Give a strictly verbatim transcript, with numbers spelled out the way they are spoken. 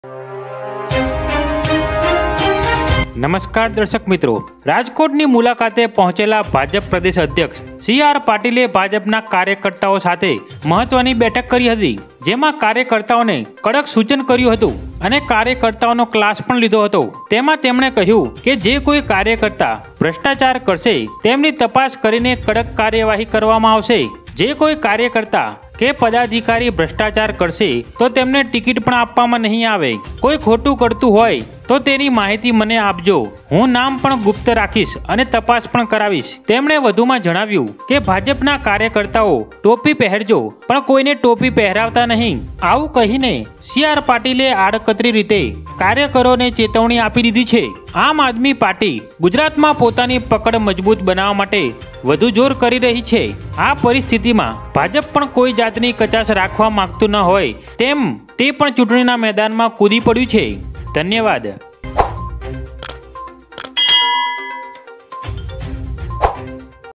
નમસ્કાર દર્શક મિત્રો, રાજકોટની મુલાકાતે પહોંચેલા ભાજપ પ્રદેશ અધ્યક્ષ સી આર પાટીલે ભાજપના કાર્યકર્તાઓ સાથે મહત્વની બેઠક કરી હતી, જેમાં કાર્યકર્તાઓને કડક સૂચન કર્યું હતું અને કાર્યકર્તાઓનો ક્લાસ પણ લીધો હતો। તેમાં તેમણે કહ્યું કે જે કોઈ કાર્યકર્તા ભ્રષ્ટાચાર કરશે તેમની તપાસ કરીને કડક કાર્યવાહી કરવામાં આવશે। જે કોઈ કાર્યકર્તા કે પદાધિકારી ભ્રષ્ટાચાર કરશે તો તેમને ટિકિટ પણ આપવામાં નહીં આવે। કોઈ ખોટું કરતું હોય તો તેની માહિતી મને આપજો, હું નામ પણ ગુપ્ત રાખીશ અને તપાસ પણ કરાવીશ। તેમણે વધુમાં જણાવ્યું કે ભાજપના કાર્યકર્તાઓ ટોપી પહેરજો પણ કોઈને ટોપી પહેરાવતા નહીં। આવું કહીને સી આર પાટીલે આડકતરી રીતે કાર્યકરોને ચેતવણી આપી દીધી છે। આમ આદમી પાર્ટી ગુજરાતમાં પોતાની પકડ મજબૂત બનાવવા માટે વધુ જોર કરી રહી છે। આ પરિસ્થિતિમાં ભાજપ પણ કોઈ જાતની કચાશ રાખવા માંગતું ન હોય તેમ તે પણ ચૂંટણીના મેદાનમાં કૂદી પડ્યું છે। ધન્યવાદ।